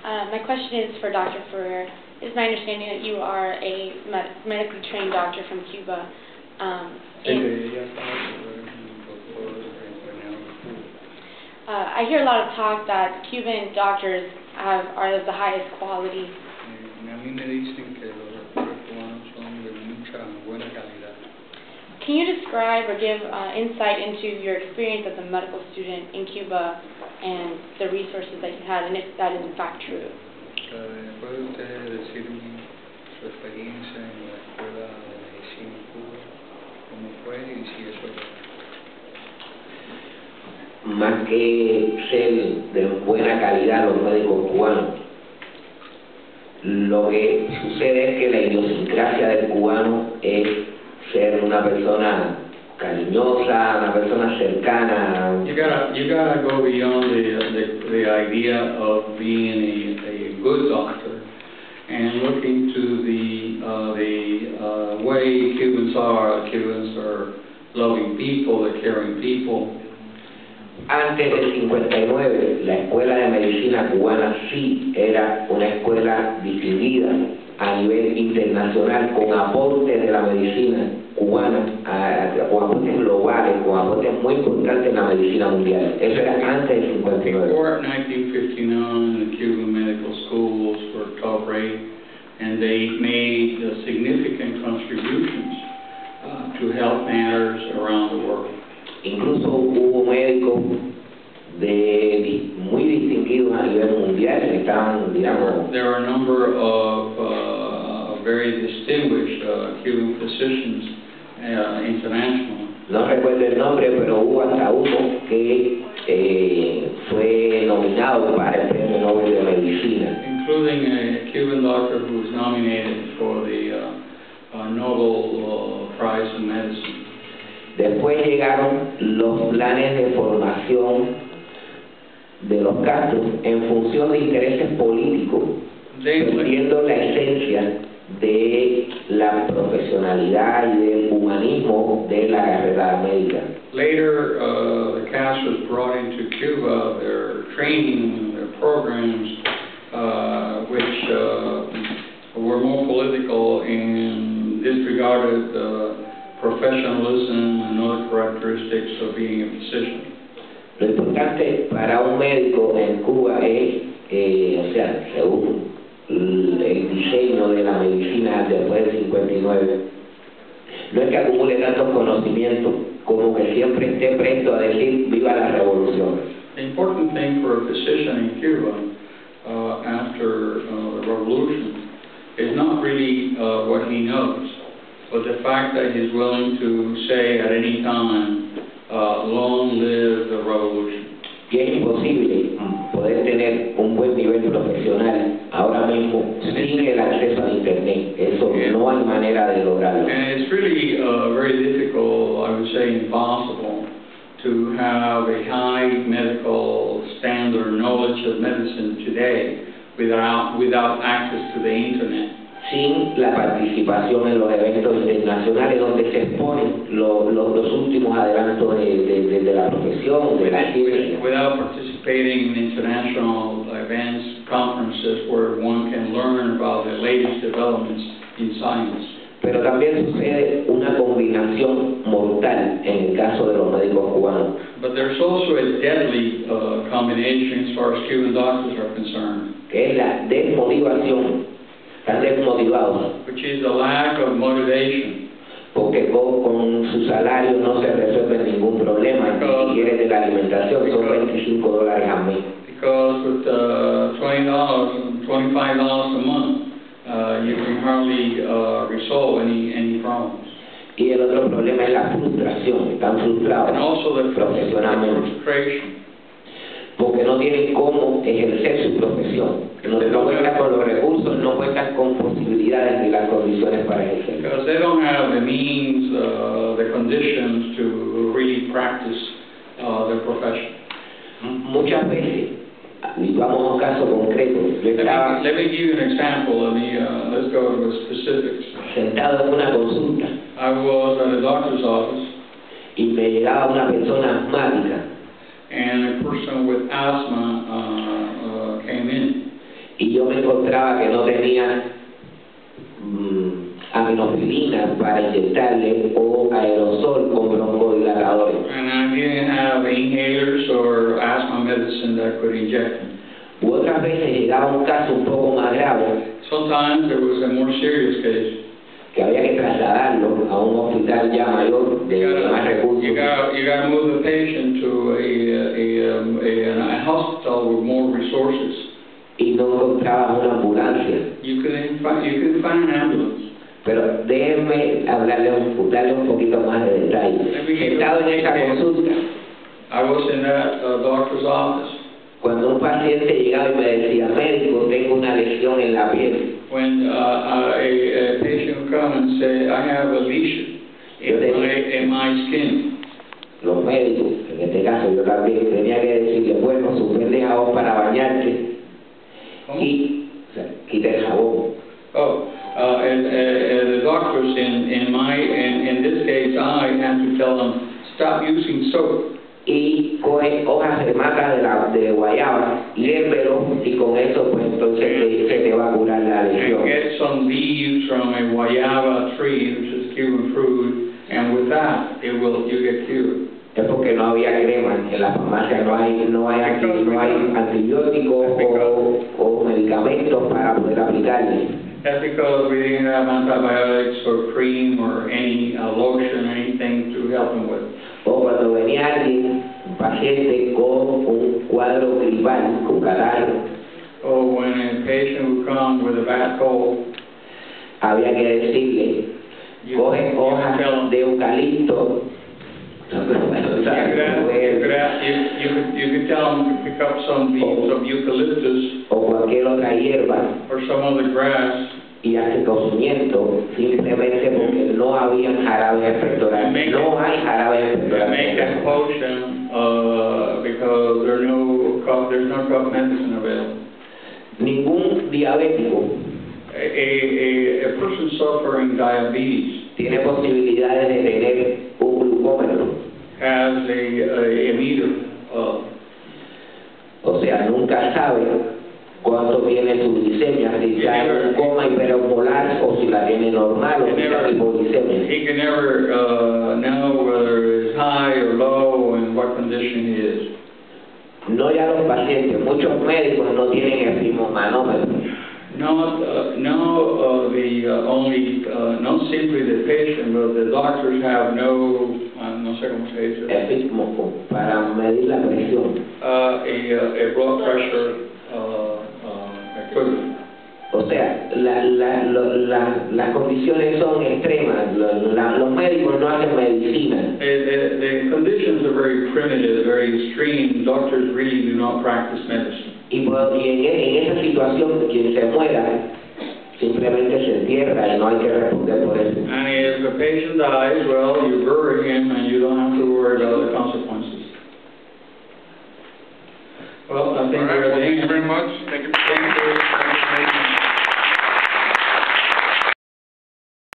My question is for Dr. Ferrer. It's my understanding that you are a medically trained doctor from Cuba. I hear a lot of talk that Cuban doctors are of the highest quality. Can you describe or give insight into your experience as a medical student in Cuba and the resources that you had, and if that is in fact true? ¿Puede usted decirme su experiencia en la escuela de medicina en Cuba? ¿Cómo fue y si eso es verdad? Más que ser de buena calidad los médicos cubanos, lo que sucede es que la idiosincrasia del cubano es ser una persona cariñosa, una persona cercana. You gotta go beyond the idea of being a good doctor and look into the way Cubans are. Cubans are loving people, they're caring people. Antes del 59, la escuela de medicina cubana sí era una escuela distinguida a nivel internacional, con aportes de la medicina cubana, con aportes globales, con aportes muy importantes en la medicina mundial. Eso era antes del 59. Before 1959, the Cuban medical schools were top rate, and they made significant contributions to health matters around the world. Incluso hubo médicos muy distinguidos a nivel mundial que estaban, digamos. There are a number of very distinguished Cuban physicians internationally. No recuerdo el nombre, pero hubo hasta uno que fue nominado para el Premio Nobel de Medicina. Including a Cuban doctor who was nominated for the Nobel Prize in Medicine. Después llegaron los planes de formación de los Castro en función de intereses políticos, perdiendo la esencia de la profesionalidad y del humanismo de la carrera médica. Later, the Castros brought into Cuba their training, their programs, which were more political and disregarded professionalism and other characteristics of being a physician. Lo importante para un médico en Cuba es, según el diseño de la medicina después del 59, no es que acumule tantos conocimientos como que siempre esté presto a decir viva la revolución. The important thing for a physician in Cuba after the revolution is not really what he knows, but the fact that he's willing to say at any time, long live the revolution. Y es imposible poder tener un buen nivel profesional ahora mismo sin el acceso a Internet. Eso no hay manera de lograrlo. And it's really very difficult, I would say impossible, to have a high medical standard knowledge of medicine today without access to the Internet. Sin la participación en los eventos internacionales donde se exponen los últimos adelantos de la profesión, de la ciencia. Without participating in international events, conferences where one can learn about the latest developments in science. Pero también sucede una combinación mortal en el caso de los médicos cubanos. But there's also a deadly combination as far as Cuban doctors are concerned. Que es la desmotivación. Están desmotivados. Which is the lack of motivation. Porque con su salario no se resuelve ningún problema, ni siquiera de la alimentación, son $25 al mes. Because with $20, $25 a month, you can hardly resolve any problems. Y el otro problema es la frustración, están frustrados profesionalmente. Porque no tienen cómo ejercer su profesión. No cuentan con los recursos, no cuentan con posibilidades ni las condiciones para ejercer. Because they don't have the means, the conditions to really practice their profession. Muchas veces, y vamos a un caso concreto, yo estaba let me give you an example. Let's go to the specifics. Sentado en una consulta. I was at a doctor's office. Y me llegaba una persona asmática. And a person with asthma came in. Y encontraba que no tenía aminofilina para inyectarle o aerosol con broncodilatadores. And I didn't have inhalers or asthma medicine that could inject him. U otras veces llegaba un caso un poco más grave, Sometimes there was a more serious case. que había que trasladarlo a un hospital ya mayor de más recursos. You gotta move the patient to a hospital with more resources. Y no encontraba una ambulancia. You could find an ambulance. Pero déjenme darle un poquito más de detalle. He estado en esa consulta. I was in that doctor's office Cuando un paciente llegaba y me decía, médico, tengo una lesión en la piel. when a patient would come and say, I have a lesion in my skin. Los médicos, en este caso yo también, tenía que decirle, bueno, suspende jabón para bañarte y quita el jabón. And the doctors in this case, I had to tell them, stop using soap. Y coge hojas de mata de guayaba, hiérvelo y con eso pues entonces se te va a curar la lesión. And get some leaves from a guayaba tree, which is Cuban fruit, and with that, you get cured. Es porque no había crema en la farmacia, no hay antibióticos o medicamentos para poder aplicarle. That's because we didn't have antibiotics or cream or any lotion, anything to help them with. O cuando venía alguien, un paciente con un cuadro gripal, con catarro, Or when a patient would come with a bad cold, había que decirle, coge hojas de eucalipto. You could tell them to pick up some leaves of eucalyptus O cualquier otra hierba or some other grass y hace cocimiento simplemente porque no había jarabes expectorantes. No hay jarabes and make a expectorantes. potion because there's no cough medicine available. Ningún diabético A person suffering diabetes tiene posibilidades de tener un glucómetro. has a meter. O sea, nunca sabe cuánto tiene su glicemia, si está en coma hiperosmolar o si la tiene normal o si está hipoglicemia. He can never know whether it's high or low and what condition he is. No ya los pacientes, muchos médicos no tienen esfigmomanómetro. Not simply the patient, but the doctors have no sé cómo se dice, Esfigmo para medir la presión. a blood pressure equivalent. O sea, las condiciones son extremas. Los médicos no hacen medicina. The conditions are very primitive, very extreme. Doctors really do not practice medicine. Y en esa situación, quien se muera simplemente se entierra y no hay que responder por eso. And if the patient dies, well, you bury him and you don't have to worry about the consequences. Well, I think All right, we're well, at the thank you end. very much. Thank you.